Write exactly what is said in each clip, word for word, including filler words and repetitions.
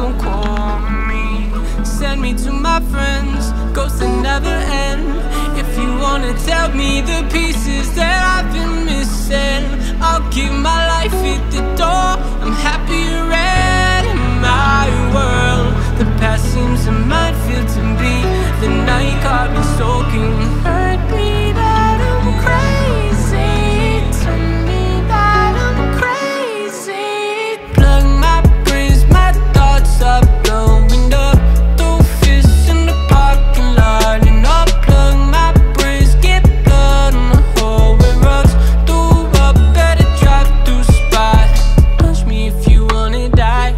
won't call me. Send me to my friends, ghosts that never end. If you wanna tell me the pieces that I've been missing, I'll give my life at the door. I'm happier red in my world. The past seems a minefield to be. The night caught me soaking. Hurt me that I'm crazy. Tell me that I'm crazy. Plug my brains, my thoughts up, blowing up. Throw fists in the parking lot, and I'll plug my brains, get blood on the hole where rugs through up. Better drive through spot. Punch me if you wanna die.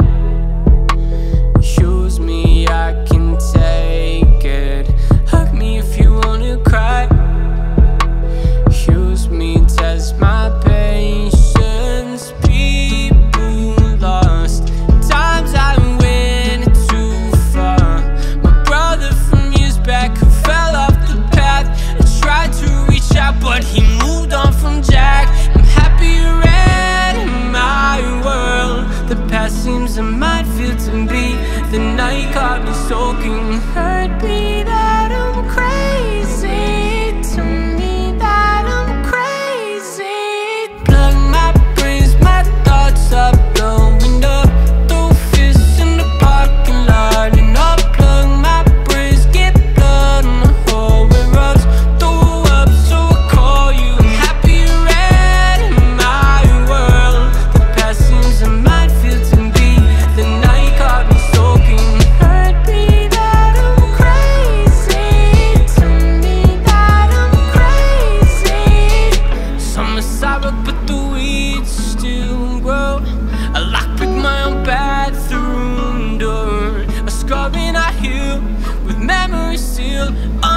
Shows me I can take it. Hug me if you wanna cry. Use me, test my patience. People lost times I went too far. My brother from years back who fell off the path. I tried to reach out but he moved on from Jack. I'm happier red in my world. The past seems a minefield to be. The night caught me soaking. Hurt me that I'm crazy. Tell me that I'm crazy. Plug my brains, my thoughts up, blowing up. Throw fists in the parking lot, and I'll plug my brains, get blood on the hole where rugs throw up. So I call you. I'm happier red in my world. The past seems a minefield to be. The night caught me soaking. Hurt me that I'm crazy. Tell me that I'm crazy. Summer sour, but the weeds still grow. I lockpick my own bathroom door. A scar and I heal with memories still